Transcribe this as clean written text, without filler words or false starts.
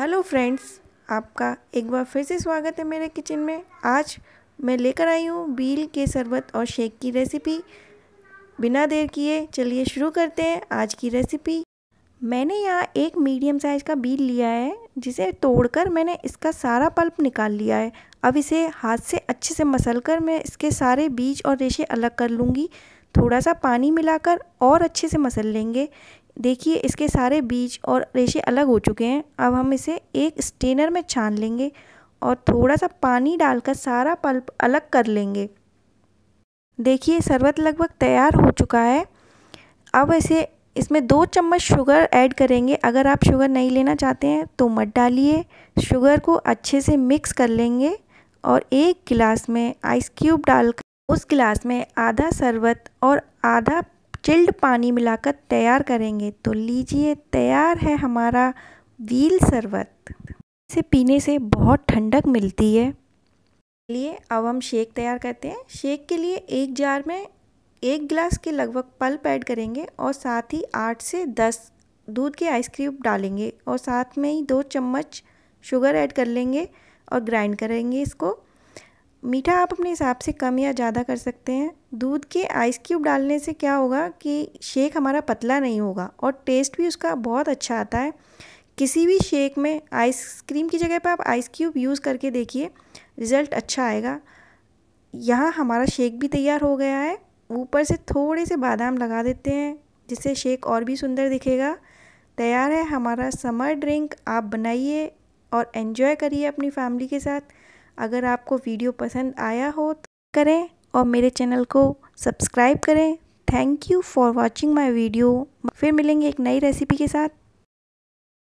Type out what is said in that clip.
Hello friends, आपका एक बार फिर से स्वागत है मेरे किचन में। आज मैं लेकर आई हूँ बील के शरबत और शेक की रेसिपी। बिना देर किए चलिए शुरू करते हैं आज की रेसिपी। मैंने यहाँ एक मीडियम साइज़ का बील लिया है, जिसे तोड़कर मैंने इसका सारा पल्प निकाल लिया है। अब इसे हाथ से अच्छे से मसलकर मैं इसके सारे बीज और रेशे अलग कर लूँगी। थोड़ा सा पानी मिलाकर और अच्छे से मसल लेंगे। देखिए, इसके सारे बीज और रेशे अलग हो चुके हैं। अब हम इसे एक स्ट्रेनर में छान लेंगे और थोड़ा सा पानी डालकर सारा पल्प अलग कर लेंगे। देखिए, शरबत लगभग तैयार हो चुका है। अब इसमें 2 चम्मच शुगर ऐड करेंगे। अगर आप शुगर नहीं लेना चाहते हैं तो मत डालिए। शुगर को अच्छे से मिक्स कर लेंगे और एक गिलास में आइस क्यूब डालकर उस गिलास में आधा शरबत और आधा चिल्ड पानी मिलाकर तैयार करेंगे। तो लीजिए, तैयार है हमारा व्हील शरबत। इसे पीने से बहुत ठंडक मिलती है। चलिए अब हम शेक तैयार करते हैं। शेक के लिए एक जार में 1 गिलास के लगभग पल्प ऐड करेंगे और साथ ही 8 से 10 दूध के आइस क्यूब डालेंगे और साथ में ही 2 चम्मच शुगर ऐड कर लेंगे और ग्राइंड करेंगे इसको। मीठा आप अपने हिसाब से कम या ज़्यादा कर सकते हैं। दूध के आइस क्यूब डालने से क्या होगा कि शेक हमारा पतला नहीं होगा और टेस्ट भी उसका बहुत अच्छा आता है। किसी भी शेक में आइसक्रीम की जगह पर आप आइस क्यूब यूज़ करके देखिए, रिज़ल्ट अच्छा आएगा। यहाँ हमारा शेक भी तैयार हो गया है। ऊपर से थोड़े से बादाम लगा देते हैं, जिससे शेक और भी सुंदर दिखेगा। तैयार है हमारा समर ड्रिंक। आप बनाइए और एंजॉय करिए अपनी फैमिली के साथ। अगर आपको वीडियो पसंद आया हो तो करें और मेरे चैनल को सब्सक्राइब करें। Thank you for watching my video. फिर मिलेंगे एक नई रेसिपी के साथ।